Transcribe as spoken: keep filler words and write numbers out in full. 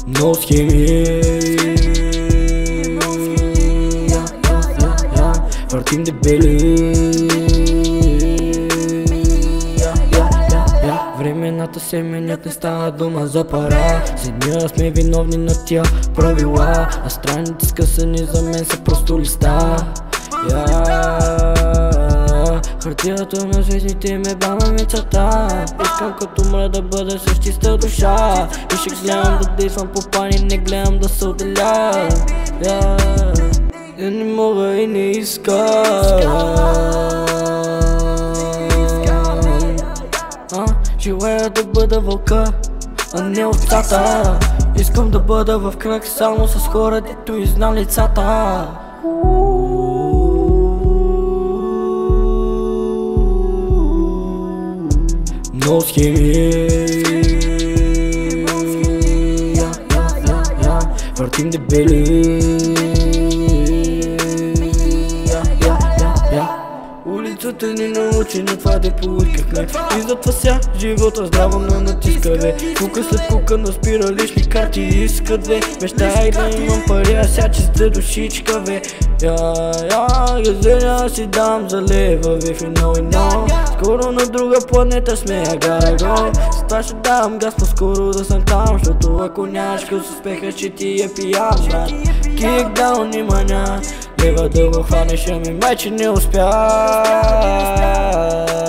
Много схеми, въртим дебели. Времената се менят, не става дума за пара. Седмия сме виновни на тия правила, а страните скъсани за мен са просто листа. Хартията на звездите ме бава мечата. Искам като мра да бъда с чиста душа. И ще гледам да действам по плани, не гледам да се отделя. Я не мога и не искам. Желая да бъда вълка, а не овцата. Искам да бъда в кръг само с хора, дето и знам лицата. Много схеми, въртим дебели. Улицата ни научи на това да поискахме, и затова ся живота здраво ме натиска, бе. Кука след кука наспира лични карти искат, бе. Мечтая да имам пари, а ся чиста душичка, бе. Я, я, газеля си дам за лева, бе, финал и но. Скоро на друга планета сме, я гара го. Затова ще давам газ по-скоро да съм там, защото ако нямаш къс успеха, ще ти е пиян, брат. Кикдаун има ня, лева да го хванеш, ами майче не успя.